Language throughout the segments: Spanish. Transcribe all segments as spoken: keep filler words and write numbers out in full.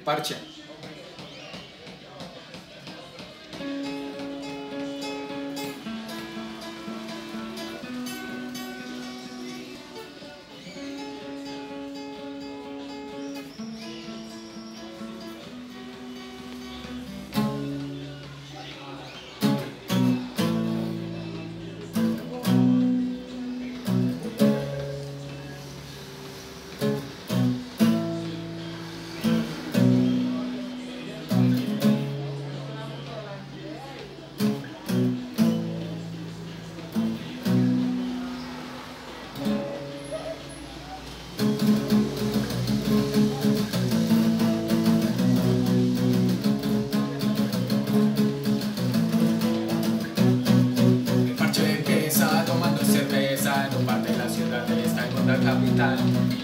parche. Capital.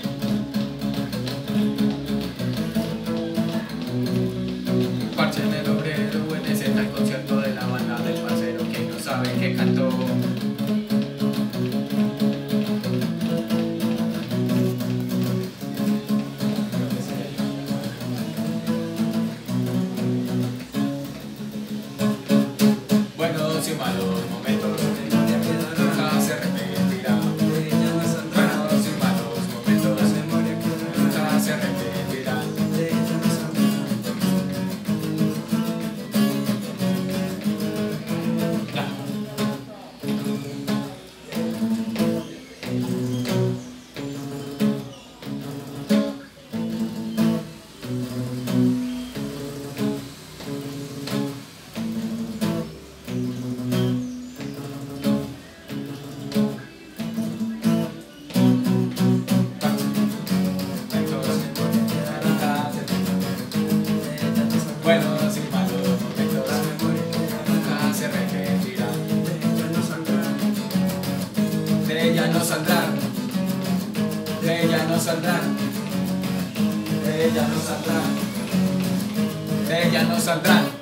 Parche en el obrero, en ese tal concierto de la banda del parcero que no sabe que cantó. Buenos y malos momentos nunca se repetirá. Buenos y malos momentos nunca se repetirán. Buenos y malos momentos nunca se repetirán. De ella no saldrán, de ella no saldrán, de ella no saldrán, de ella no saldrán.